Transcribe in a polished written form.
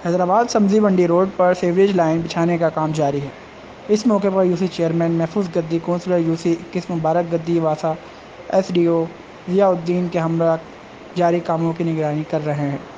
हैदराबाद सब्जी मंडी रोड पर सीवरेज लाइन बिछाने का काम जारी है। इस मौके पर यूसी चेयरमैन महफूज गद्दी, कौंसलर यूसी 21 मुबारक गद्दी वासा, एसडीओ जियाउद्दीन के हमरा जारी कामों की निगरानी कर रहे हैं।